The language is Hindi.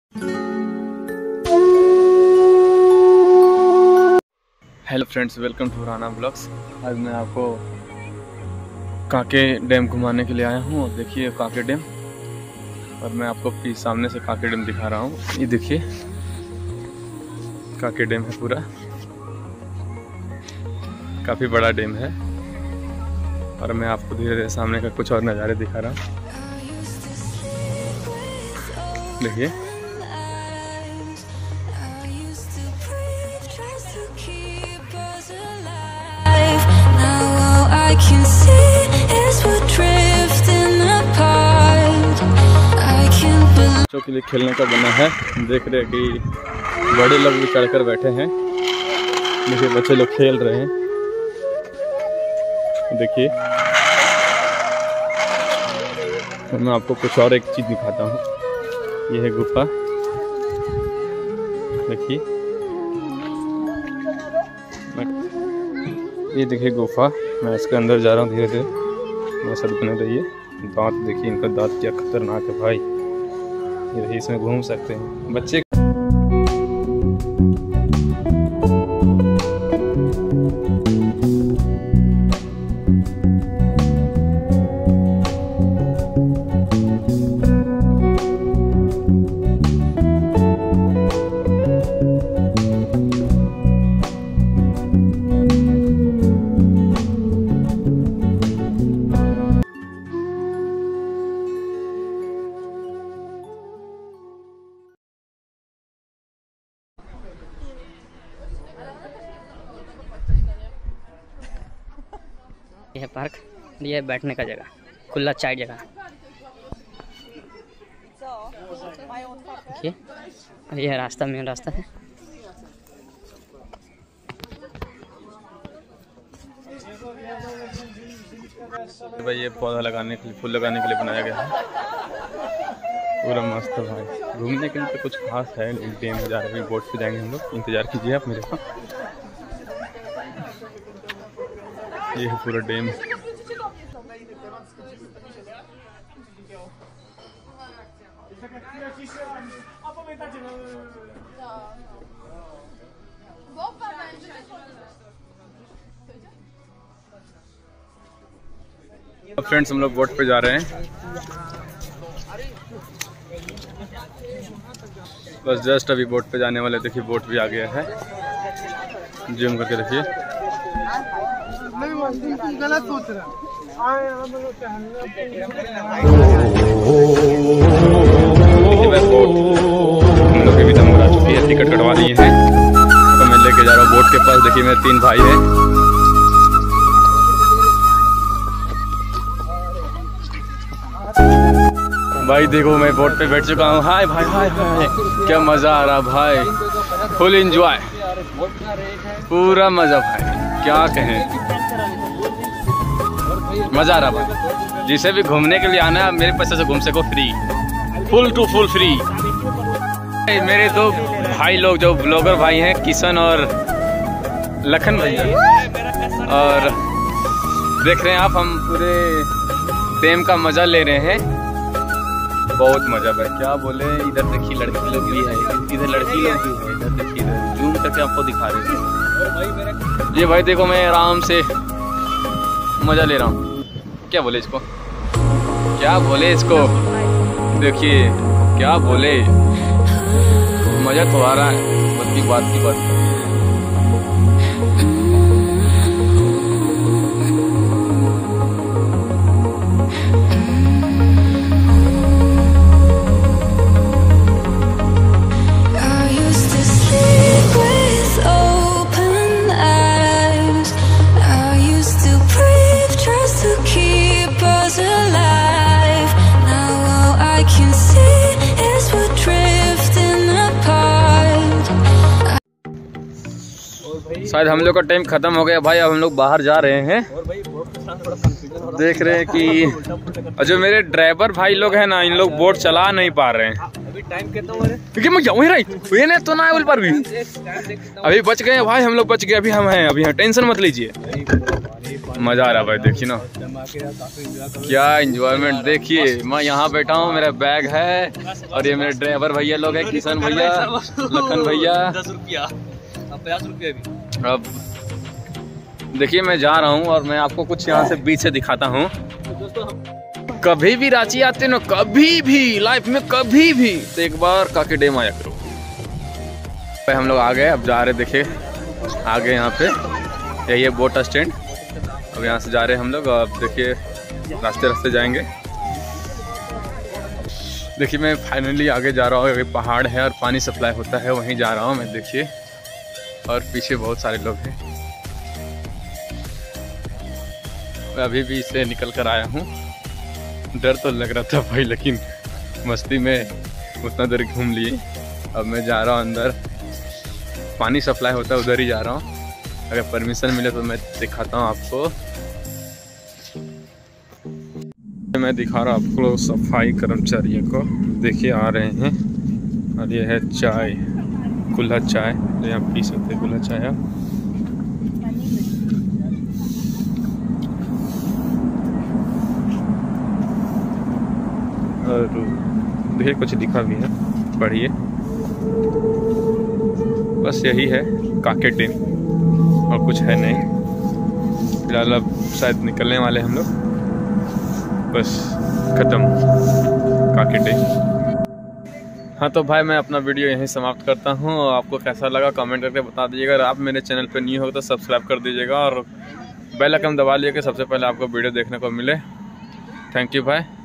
Hello friends, welcome to Rana blogs. आज मैं आपको कांके डैम घुमाने के लिए आया हूँ। और देखिए कांके डैम, और मैं आपको सामने से कांके डैम दिखा रहा हूँ। ये देखिए कांके डैम है पूरा, काफ़ी बड़ा डैम है। और मैं आपको धीरे धीरे सामने का कुछ और नज़ारे दिखा रहा हूँ। देखिए बच्चों के लिए खेलने का बना है। देख रहे हैं कि बड़े लोग भी चढ़कर बैठे हैं। देखिए बच्चे लोग खेल रहे हैं। देखिए तो मैं आपको कुछ और एक चीज़ दिखाता हूँ। ये है गुफा, देखिए ये देखिए गुफा। मैं इसके अंदर जा रहा हूँ धीरे धीरे। मेरे साथ बने रहिए। दांत देखिए, इनका दांत क्या खतरनाक है भाई। ये देखिए, इसमें घूम सकते हैं बच्चे। यह पार्क, ये है बैठने का जगह, खुला चाय जगह। देखिए यह रास्ता, मेन रास्ता है। भाई ये पौधा लगाने के लिए, फूल लगाने के लिए बनाया गया है। पूरा मस्त है भाई। घूमने के लिए तो कुछ खास है नहीं। डैम में जा रहे हैं, बोट पे जाएंगे हम लोग। इंतजार कीजिए आप मेरे को। ये है पूरा डैम। अब फ्रेंड्स हम लोग बोट पे जा रहे हैं। बस जस्ट अभी बोट पे जाने वाले। देखिए बोट भी आ गया है। जूम करके देखिए। गलत सोच रहा हम लोग भी दम उड़ा चुकी है। टिकट कटवा लिए हैं तो मैं लेके जा रहा हूँ बोट के पास। देखिए मेरे 3 भाई हैं। भाई देखो मैं बोट पे बैठ चुका हूँ। हाय भाई, हाय हाय, क्या मज़ा आ रहा भाई। फुल एंजॉय, पूरा मज़ा भाई, क्या कहें। मज़ा आ रहा भाई। जिसे भी घूमने के लिए आना है मेरे पैसे से घूम सको, free, full to full free. मेरे 2 भाई लोग जो ब्लॉगर भाई हैं, किशन और लखन भैया, और देख रहे हैं आप हम पूरे डैम का मज़ा ले रहे हैं। बहुत मजा भाई, क्या बोले। इधर देखिए लड़की लोग भी है, इधर लड़की लोग भी है। इधर देखिए, इधर जूम करके आपको दिखा रहे हैं। ये भाई देखो मैं आराम से मजा ले रहा हूँ। क्या बोले इसको, क्या बोले इसको, देखिए क्या बोले। मजा तो आ रहा है, बात की बात। शायद हम लोग का टाइम खत्म हो गया भाई। अब हम लोग बाहर जा रहे हैं। देख रहे हैं कि जो मेरे ड्राइवर भाई लोग हैं ना, इन लोग बोट चला नहीं पा रहे हैं। अभी टाइम कितना हो रहा है? क्योंकि मैं जाऊँ ही ये तो ना बोल पर भी अभी बच गए भाई। हम लोग बच गए। अभी हम हैं, अभी टेंशन मत लीजिए। मज़ा आ रहा है भाई, देखिए ना क्या एंजॉयमेंट। देखिए मैं यहाँ बैठा हूँ, मेरा बैग है और ये मेरे ड्राइवर भैया लोग हैं, किशन भैया, लखन भैया। 10 रुपया, अब 50 रुपये भी। अब देखिए मैं जा रहा हूँ और मैं आपको कुछ यहाँ से बीच से दिखाता हूँ। कभी भी रांची आते ना, कभी भी लाइफ में कभी भी, तो एक बार काके डैम आया करो। हम लोग आ गए, अब जा रहे, देखिए आगे यहाँ पे यही है बोट स्टैंड। अब यहाँ से जा रहे हैं हम लोग। अब देखिए रास्ते रास्ते जाएंगे। देखिए मैं फाइनली आगे जा रहा हूँ, पहाड़ है और पानी सप्लाई होता है, वहीं जा रहा हूँ मैं। देखिए और पीछे बहुत सारे लोग हैं। मैं अभी भी इसे निकल कर आया हूँ। डर तो लग रहा था भाई, लेकिन मस्ती में उतना देर घूम लिए। अब मैं जा रहा हूँ अंदर, पानी सप्लाई होता है उधर ही जा रहा हूँ। अगर परमिशन मिले तो मैं दिखाता हूँ आपको। मैं दिखा रहा हूँ आपको सफाई कर्मचारियों को। देखिए आ रहे हैं और ये है चाय, कुल्हड़ चाय, तो यहाँ पी सकते हैं कुल्हड़ चाय। और देखिए कुछ लिखा भी है, पढ़िए। बस यही है काके डैम और कुछ है नहीं। फिलहाल अब शायद निकलने वाले हम लोग, बस ख़त्म काके डैम। हाँ तो भाई मैं अपना वीडियो यहीं समाप्त करता हूँ। आपको कैसा लगा कमेंट करके बता दीजिएगा। अगर आप मेरे चैनल पर न्यू हो तो सब्सक्राइब कर दीजिएगा और बेल आइकन दबा लीजिए कि सबसे पहले आपको वीडियो देखने को मिले। थैंक यू भाई।